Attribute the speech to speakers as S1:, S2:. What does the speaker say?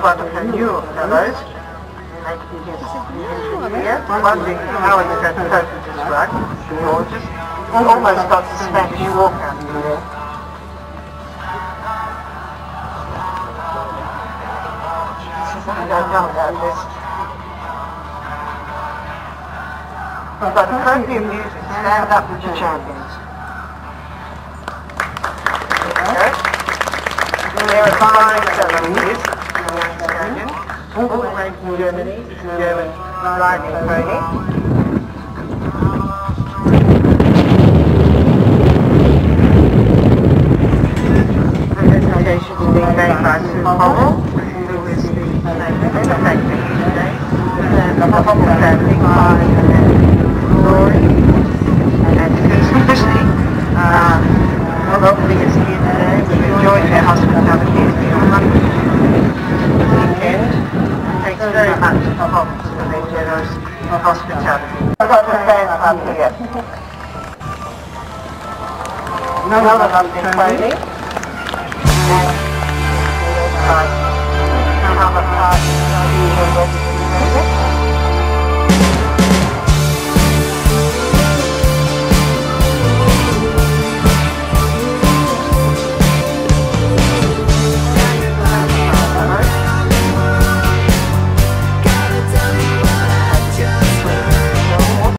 S1: one of her new fellows, making his entry here, wondering how he's going to cope with this rug. Gorgeous. Almost got the Spanish walk out here. I don't know about this. We've got appropriate music. Stand up with your champions. There we go. There are 5 celebrities. All the way from Germany. This is German riding pony. The presentation is being made by Sue Powell, who is the benefactor here today. And the Hubble family, Clive and Rory, and Susan Christie. Locally is here today. We've enjoyed their hospitality. It's been a wonderful weekend. Thanks very much to Hubble for their generous hospitality. I've got the fans up here. Another lovely pony. And another part of the